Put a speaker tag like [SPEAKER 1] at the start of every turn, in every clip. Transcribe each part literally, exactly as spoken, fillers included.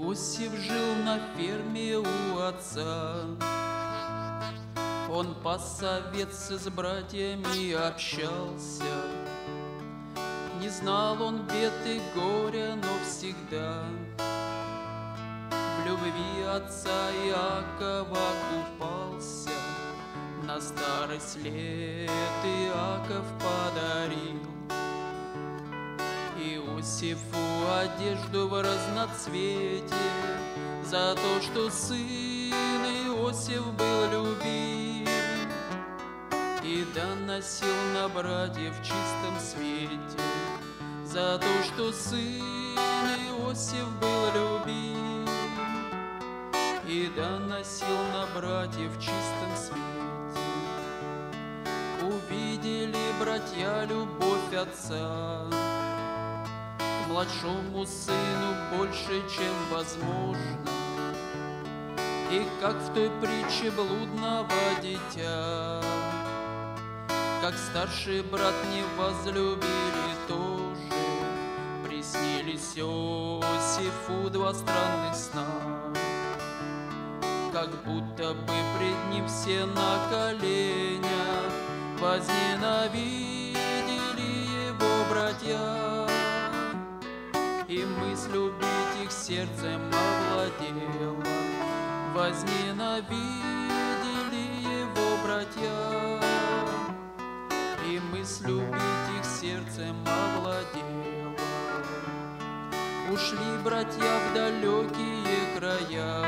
[SPEAKER 1] Иосиф жил на ферме у отца. Он пас овец с братьями общался. Не знал он бед и горя, но всегда в любви отца Иакова купался. На старость лет Иаков подарил Иосифу одежду в разноцветие за то, что сын Иосиф был любим и доносил на братьев в чистом свете, за то, что сын Иосиф был любим и доносил на братьев в чистом свете. Увидели братья любовь отца к младшему сыну больше, чем возможно, и как в той притче блудного дитя, как старший брат не возлюбили тоже, приснились Иосифу два странных сна, как будто бы пред ним все на коленях возненавидели его братья, и мысль убить их сердцем овладела. Возненавидели его братья, и мысль убить их сердцем овладела. Ушли братья в далекие края,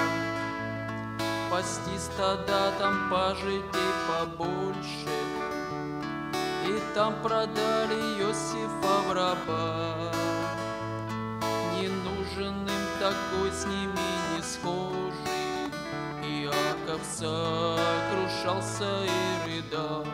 [SPEAKER 1] пасти стада, там пажитей побольше, и там продали Иосифа в раба. Не нужен им такой, с ними не схожий. Иаков сокрушался и рыдал,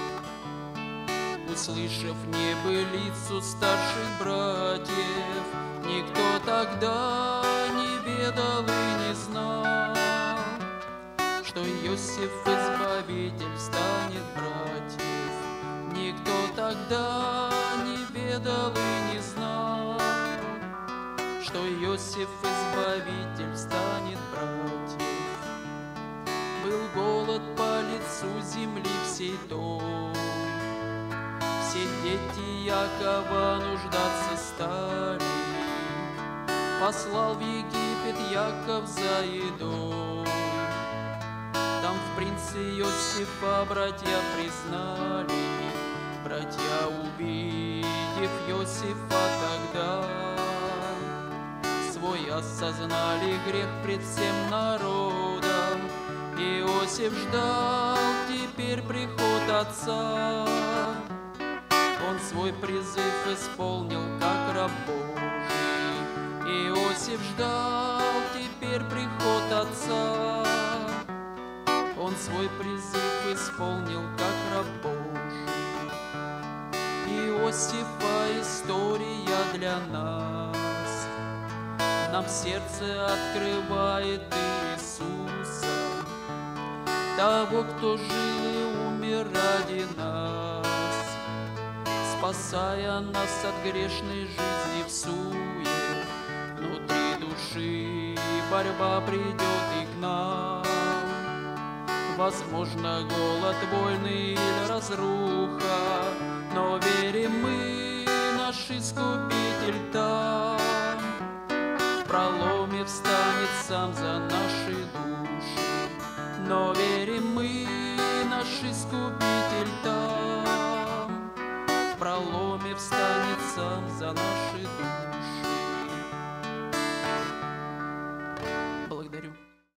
[SPEAKER 1] услышав небылицу старших братьев. Никто тогда не ведал и не знал, что Иосиф избавитель станет братьев. Никто тогда не ведал и не знал, что Иосиф избавитель станет братьев. Был голод по лицу земли всей той, все дети Якова нуждаться стали. Послал в Египет Яков за едой, там в принце Иосифа братья признали. Братья, увидев Иосифа тогда, свой осознали грех пред всем народом. Иосиф ждал теперь приход отца, он свой призыв исполнил как раб Божий. Иосиф ждал теперь приход отца, он свой призыв исполнил как раб Божий. Иосифа история для нас, нам сердце открывает Иисуса, того, кто жил и умер ради нас, спасая нас от грешной жизни в суе. Внутри души борьба придет и к нам, возможно, голод, войны или разруха, но верим мы, наш Искупитель там в проломе встанет сам за наши души. Но верим мы, наш Искупитель там в проломе встанет сам за наши души.